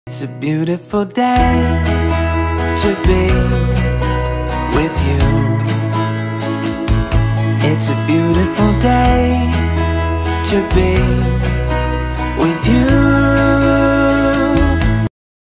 It's a beautiful day to be with you. It's a beautiful day to be